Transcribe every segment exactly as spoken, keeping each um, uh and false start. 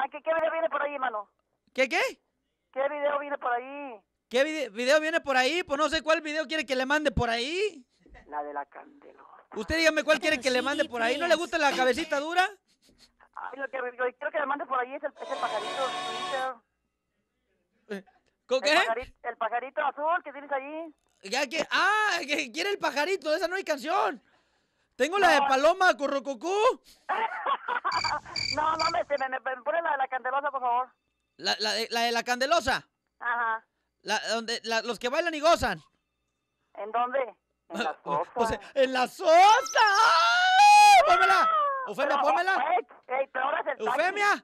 ¿qué, ¿qué video viene por ahí, mano? ¿Qué, qué? ¿Qué video viene por ahí? ¿Qué vide video viene por ahí? Pues no sé cuál video quiere que le mande por ahí. La de la Candelosa. Usted dígame cuál quiere que le mande por ahí. ¿No le gusta la cabecita dura? Ay, lo que lo que quiero que me mande por ahí es el, es el pajarito. Eh, ¿Con El qué? pajarito, el pajarito azul que tienes ahí. Ya que, ah, que quiere el pajarito, esa no hay canción. Tengo la de Paloma Currucucú. No, no, me, me, me, me pone la de la Candelosa, por favor. La, la, de, la de la Candelosa. Ajá. La, donde, la, los que bailan y gozan. ¿En dónde? En la sosa. O sea, ¡en la sosa! ¡Ah! ¡Pónmela! Eufemia, Pero, pónmela. Ey, ey, pero ahora es el taxi. Eufemia.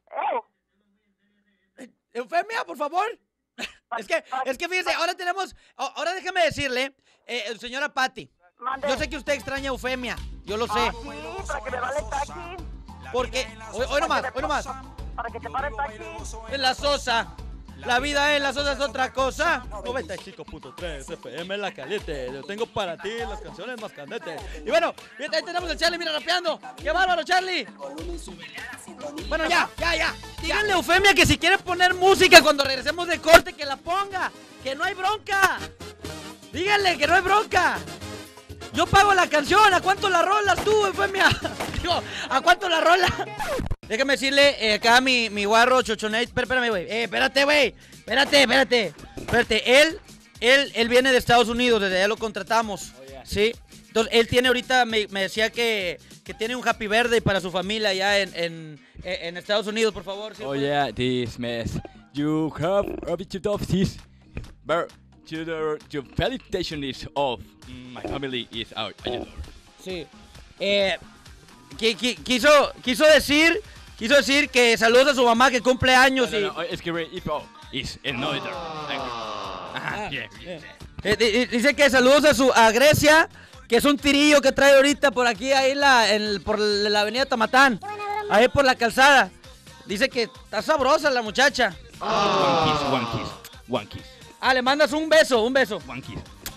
Ey. Eufemia, por favor. Es que, es que fíjese, ahora tenemos, ahora déjeme decirle, eh, señora Patti, Mande. yo sé que usted extraña a Eufemia, yo lo sé. Ah, sí, para que me vale el taxi. Porque, hoy, hoy nomás, hoy nomás, Para que te pare el taxi. en la sosa, la vida en la sosa es otra cosa. noventa y cinco punto tres F M La Caliente, yo tengo para ti las canciones más candentes. Y bueno, fíjate, ahí tenemos el Charlie, mira, rapeando. ¡Qué bárbaro, Charlie! Bueno, ya, ya, ya. Díganle a Eufemia que si quiere poner música cuando regresemos de corte, que la ponga. Que no hay bronca. Díganle que no hay bronca. Yo pago la canción. ¿A cuánto la rolas tú, Eufemia? Digo, ¿a cuánto la rola? Déjame decirle eh, acá a mi, mi guarro Chochonate. Espérame, güey. Eh, espérate, güey. Espérate, espérate. Espérate. Él, él, él viene de Estados Unidos. Desde allá lo contratamos. Oh, yeah. Sí. Entonces, él tiene ahorita, me, me decía que, que tiene un Happy Birthday para su familia allá en, en, en Estados Unidos, por favor. ¿Sí? Oh yeah, this mess. You have a bit of this, but to the to felicitation is of my family is out. Sí. Eh, qui, qui, quiso, quiso decir, quiso decir que saludos a su mamá que cumple años No, y. no, no, es que Ipo is another. Ah, yeah, yeah. Eh, dice que saludos a su a Grecia, que es un tirillo que trae ahorita por aquí, ahí la, en, por la avenida Tamatán, ahí por la calzada. Dice que está sabrosa la muchacha. One kiss, one kiss, one kiss. Ah, le mandas un beso, un beso. One kiss.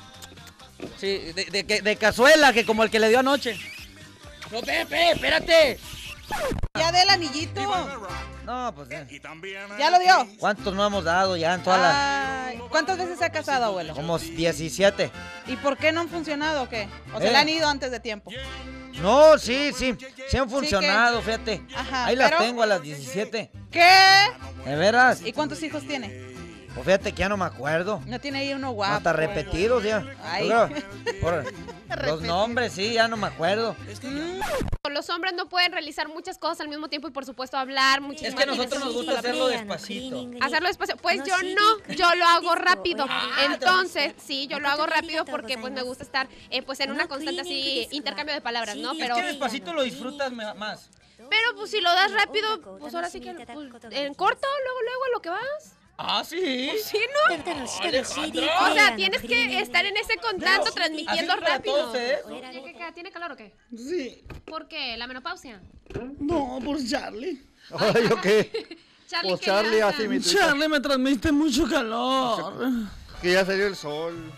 Sí, de, de, de, de cazuela, que como el que le dio anoche. No, Pepe, espérate. Ya del anillito. No, pues ya. ¿Ya lo dio? ¿Cuántos no hemos dado ya en toda la...? Ay, ¿cuántas veces se ha casado, abuelo? Como diecisiete. ¿Y por qué no han funcionado o qué? ¿O se Eh. le han ido antes de tiempo? No, sí, sí. Sí han funcionado, fíjate. Ajá, Ahí las pero- tengo a las diecisiete. ¿Qué? ¿De veras? ¿Y cuántos hijos tiene? Pues fíjate que ya no me acuerdo. No tiene ahí uno guapo. Hasta repetidos ya. Ay. Yo creo, por los nombres, sí, ya no me acuerdo. Los hombres no pueden realizar muchas cosas al mismo tiempo y por supuesto hablar Es muchísimas que a nosotros veces. nos gusta hacerlo despacito. Hacerlo despacio. Pues yo no, yo lo hago rápido. Entonces, sí, yo lo hago rápido porque pues me gusta estar eh, pues en una constante así intercambio de palabras, ¿no? Pero Es que despacito lo disfrutas me- más. pero pues si lo das rápido, pues ahora sí que pues, en corto, luego luego a lo que vas. Ah, sí. Sí, ¿no? O sea, tienes que estar en ese contacto transmitiendo así para rápido. todos, ¿eh? ¿Qué, qué, ¿Tiene calor o qué? Sí. ¿Por qué? ¿La menopausia? No, por Charlie. Ay, ¿yo qué? Charlie, Pues ¿qué Charlie, pasa? así mi tuita. Charlie me transmite mucho calor. Que ya salió el sol.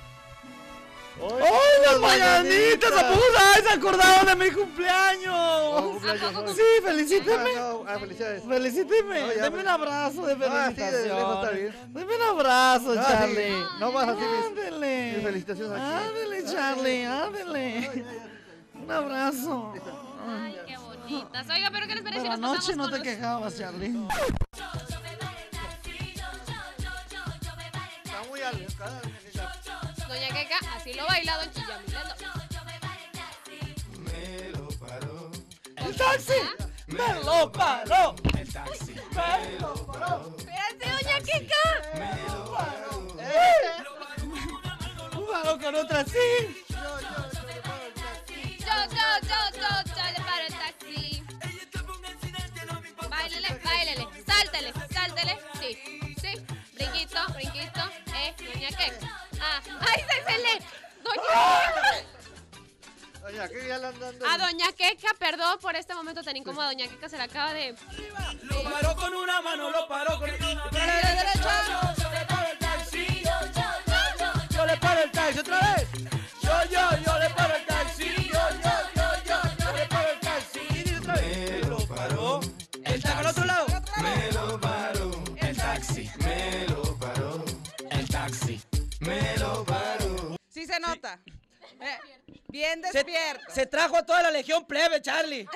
¡Ay, las mañanitas! ¿A poco ay, se acordaron de mi cumpleaños? Oh, cumpleaños hoy. Sí, felicíteme. Ah, no, ah, felicidades. Felicíteme. No, ya, Deme pues. un abrazo de Ah, sí, de lejos está felicitación. bien. Deme un abrazo, Ah, Charlie. sí. No más así mis, Ándele. mis felicitaciones aquí. Ándele, Charlie, ándele. Un abrazo. Ay, qué bonitas. Oiga, pero ¿qué les parece si Pero nos anoche pasamos no con te los- quejabas, Charlie. Está muy alejada. Doña Queca, así lo baila Don Chillamilando. ¡El taxi! ¡Me lo paró! ¡El taxi! ¡Me lo paró! Espérate, Doña Queca. ¡Un paro con otra sí! Yo, yo, yo, yo, yo le paro el taxi. Báilele, báilele, sáltele, sáltele. Sí, sí. Brinquito, brinquito. Eh, Doña Queca. Ah, ¡ay, se, se le! Doña Queca. Doña, ¿qué ya le andan dando? A Doña Queca, perdón por este momento tan incómodo. Doña Queca se le acaba de... Lo paró con una mano, lo paró con otra. ¡Con la derecha! Yo le paro el taxi. Yo, yo, yo, yo. Yo le paro el taxi otra vez. Yo, yo, yo le paro el taxi. Yo, yo, yo, yo. Yo le paro el taxi. Y dice otra vez. Me lo paró. El taxi al otro lado. Me Se trajo a toda la legión plebe, Charlie.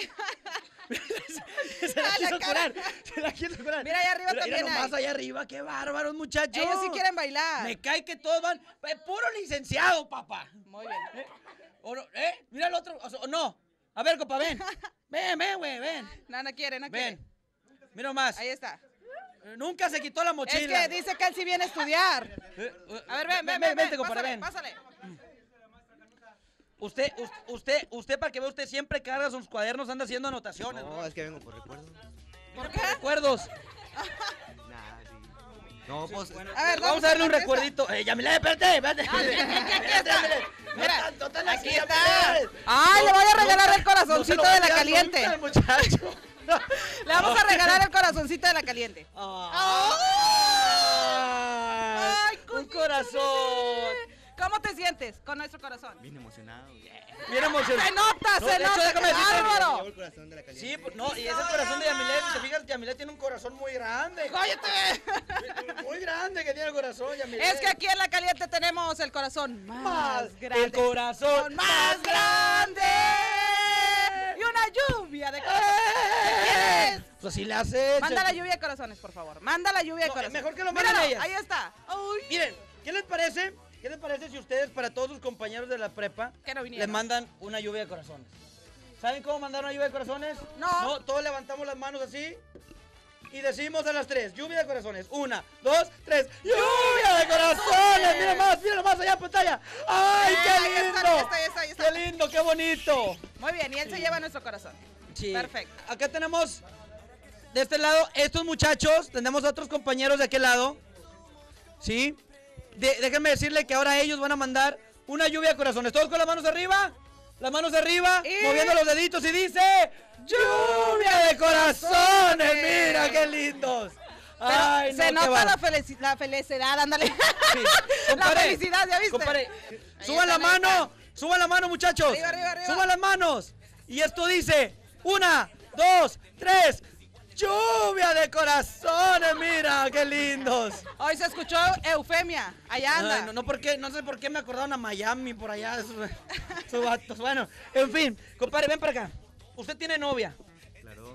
Se la A la quiso cara. curar. Se la quiso curar. Mira, allá arriba Mira, también mira nomás hay. allá arriba, qué bárbaros, muchachos. Ellos sí quieren bailar. Me cae que todos van. eh, puro licenciado, papá. Muy bien. ¿Eh? ¿O no? ¿Eh? Mira el otro. O sea, no. A ver, compa, ven. Ven, ven, güey, ven. No, no quiere, no quiere. Ven. Mira más. Ahí está. Nunca se quitó la Es mochila. que dice que él sí viene a estudiar. Eh, eh, A ver, ven, ven, ven, Vente, ven. compadre, Pásale, ven. pásale. Usted, us- usted, usted, para que vea, usted siempre carga sus cuadernos, anda haciendo anotaciones, No, bro. es que vengo por recuerdo. ¿Por qué? Recuerdos. Nah, sí. No, pues. A ver, Vamos a darle un aquí está. recuerdito. Eh, Yamile, espérate, espérate. aquí, aquí, aquí Espérate, está. Yamile. No Mira, tan- no tan aquí así, está. Yamile. Ay, le voy a regalar el No se corazoncito lo va a de la tirar caliente. nunca al muchacho. Le vamos a regalar el corazoncito de la caliente. Ah. Ay, Un cosita, corazón. ¿Cómo te sientes con nuestro corazón? Bien emocionado. Bien emocionado. Se nota, No, se de hecho, nota, déjame qué decirte, bárbaro. Llevo el corazón de la caliente. Sí, pues, no, y es el corazón de Yamile. Si te fijas, Yamile tiene un corazón muy grande. ¡Cállate! Muy grande que tiene el corazón, Yamile. Es que aquí en la caliente tenemos el corazón más, Más grande. el corazón más grande. Y una lluvia de corazones. Pues así le hace. Manda la lluvia de corazones, por favor. Manda la lluvia de No, corazones. mejor que lo manden Míralo, ellas. ahí está. Uy. Miren, ¿qué les parece? ¿Qué les parece si ustedes, para todos sus compañeros de la prepa, Que no vinieron. les mandan una lluvia de corazones? ¿Saben cómo mandar una lluvia de corazones? No. No, todos levantamos las manos así y decimos a las tres, lluvia de corazones. Una, dos, tres, lluvia de corazones. Mira más, mira más allá en pantalla. ¡Ay, Eh, qué ahí está, lindo! ahí está, ahí está, ahí está. ¡Qué lindo, qué bonito! Muy bien, y él se lleva nuestro corazón. Sí. Perfecto. Acá tenemos, de este lado, estos muchachos. Tenemos a otros compañeros de aquel lado. ¿Sí? De- déjenme decirle que ahora ellos van a mandar una lluvia de corazones. Todos con las manos arriba. Las manos arriba. Y- Moviendo los deditos y dice... ¡Lluvia de corazones! ¡Mira qué lindos! Pero Ay, se no, qué nota la, bárbaro. felici- la felicidad, ándale. Sí. La Compadre, felicidad, ¿ya viste? compadre, Ahí suban la está, ahí mano, suban la mano, muchachos. Arriba, arriba, arriba. Suban las manos. Y esto dice, una, dos, tres, lluvia de corazones, mira, qué lindos. Hoy se escuchó Eufemia. Allá anda. Ay, no, no, por qué, no sé por qué me acordaron a Miami por allá, esos, esos vatos. Bueno, en fin, compadre, ven para acá. Usted tiene novia. Claro.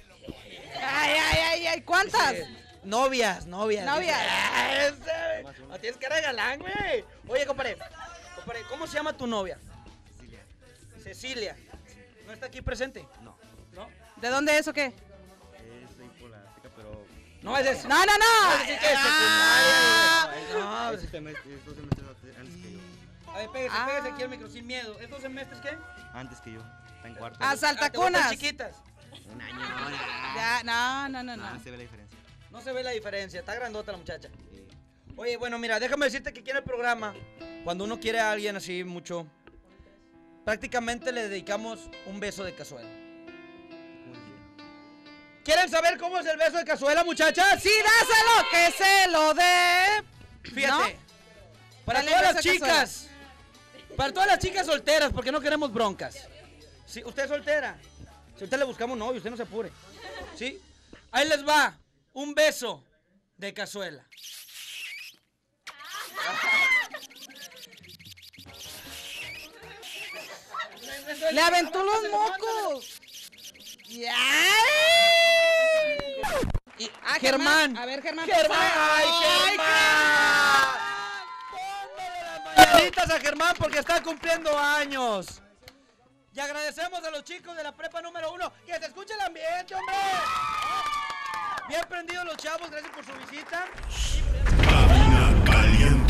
Ay, ay, ay, ay, ¿cuántas? Eh, novias, novias. Novias. Ah, ese, la tienes que regalar, güey. Oye, compadre, compadre, ¿cómo se llama tu novia? Cecilia. Cecilia. ¿No está aquí presente? No. ¿No? ¿De dónde es o qué? Es de por la Azteca, pero. No es eso. No, no, no. Es decir, que es Ah. secundaria. No, Es semestre- es dos semestres antes que yo. a ver, pégase, Ah. pégase aquí al micro sin miedo. ¿Estos semestres qué? Antes que yo. Está en cuarto. Ah, Ah, ¿te gustan saltacunas. chiquitas? Un año. No, ya. Ya, no, no, no, No, no. no se ve la diferencia. No se ve la diferencia, está grandota la muchacha. Eh, Oye, bueno, mira, déjame decirte que aquí en el programa, cuando uno quiere a alguien así mucho, prácticamente le dedicamos un beso de cazuela. ¿Cómo dice? ¿Quieren saber cómo es el beso de cazuela, muchachas? Sí, dáselo, que se lo dé. Fíjate, para Dale todas las beso de chicas, para todas las chicas solteras, porque no queremos broncas. Sí, usted es soltera. Si usted le buscamos novio, usted no se apure. ¿Sí? Ahí les va un beso de cazuela. Le aventó los mocos. Ya. Y Ah, Germán. A ver, Germán. Germán. ¡Ay, ¡Ay, Germán! Póngale las mañanitas a Germán porque está cumpliendo años. Y agradecemos a los chicos de la prepa número uno. Que se escuche el ambiente, hombre. Bien prendidos los chavos, gracias por su visita. Cabina Caliente.